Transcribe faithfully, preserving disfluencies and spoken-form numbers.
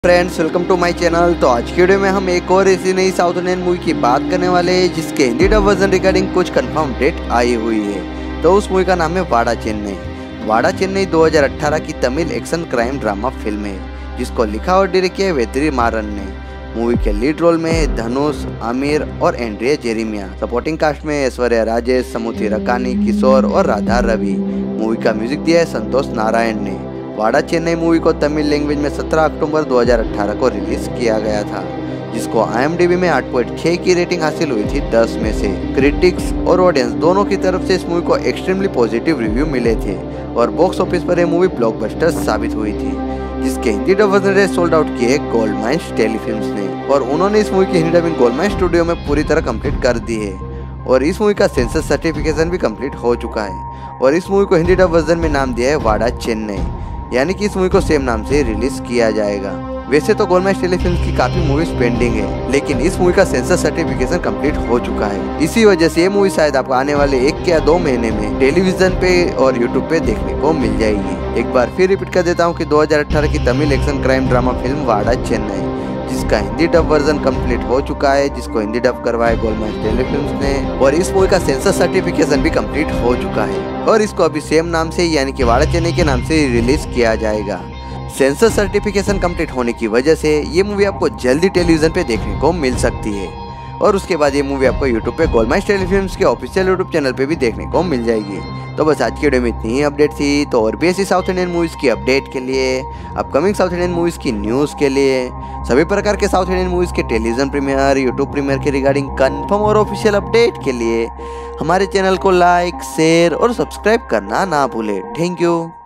Friends, welcome to my channel. तो आज की वीडियो में हम एक और ऐसी नई साउथ इंडियन मूवी की बात करने वाले हैं जिसके हिंदी डब वर्जन रिगार्डिंग कुछ कंफर्म डेट आई हुई है। तो उस मूवी का नाम है वाड़ा चेन्नई। वाड़ा चेन्नई दो हज़ार अठारह की Tamil action crime drama film है जिसको लिखा और डायरेक्ट किया है वेत्री मारन ने। मूवी के लीड रोल में है धनुष, आमिर और एंड्रिया जेरेमिया। सपोर्टिंग कास्ट में ऐश्वर्या राजेश, समुथी रकानी, किशोर और राधा रवि। मूवी का म्यूजिक दिया है संतोष नारायण ने। वाड़ा चेन्नई मूवी को तमिल लैंग्वेज में सत्रह अक्टूबर दो हज़ार अठारह को रिलीज किया गया था, जिसको आई एम डी बी में आठ पॉइंट छह की रेटिंग हासिल हुई थी दस में से। क्रिटिक्स और ऑडियंस दोनों की तरफ से इस मूवी को एक्सट्रीमली पॉजिटिव रिव्यू मिले थे और बॉक्स ऑफिस पर यह मूवी ब्लॉकबस्टर साबित हुई थी, जिसके Hindi dub version sold out किए गोल्ड माइंस टेलीफिल्म्स ने। और उन्होंने इस मूवी की Hindi dubbing Gold Mines studio में पूरी तरह कंप्लीट कर दी है और इस मूवी का सेंसर सर्टिफिकेशन भी कंप्लीट हो चुका है। और इस मूवी को हिंदी डब वर्जन में नाम दिया है वाड़ा चेन्नई, यानी कि इस मूवी को सेम नाम से रिलीज किया जाएगा। वैसे तो गोल्ड माइंस टेलीफिल्म्स की काफी मूवीज पेंडिंग है, लेकिन इस मूवी का सेंसर सर्टिफिकेशन कंप्लीट हो चुका है। इसी वजह से ये मूवी शायद आपको आने वाले एक या दो महीने में टेलीविजन पे और यूट्यूब पे देखने को मिल जाएगी। एक बार फिर रिपीट कर देता हूँ कि दो हज़ार अठारह की Tamil action crime drama film Vada Chennai, जिसका हिंदी डब वर्जन कंप्लीट हो चुका है, जिसको हिंदी डब करवाया गोल्ड माइंस टेलीफिल्म्स ने, और इस मूवी का सेंसर सर्टिफिकेशन भी कंप्लीट हो चुका है और इसको अभी सेम नाम से यानी कि वाड़ा चेन्नई के नाम से रिलीज किया जाएगा। सेंसर सर्टिफिकेशन कंप्लीट होने की वजह से ये मूवी आपको जल्दी टेलीविजन पे देखने को मिल सकती है और उसके बाद ये मूवी आपको यूट्यूब पे गोल्ड माइंस टेलीफिल्म्स के ऑफिशियल यूट्यूब चैनल पे भी देखने को मिल जाएगी। तो बस आज की वीडियो में इतनी ही अपडेट थी। तो और भी ऐसी साउथ इंडियन मूवीज की अपडेट के लिए, अपकमिंग साउथ इंडियन मूवीज की न्यूज़ के लिए, सभी प्रकार के साउथ इंडियन मूवीज के टेलीविजन प्रीमियर, यूट्यूब प्रीमियर के रिगार्डिंग कंफर्म और ऑफिशियल अपडेट के लिए हमारे चैनल को लाइक, शेयर और सब्सक्राइब करना ना भूले। Thank you.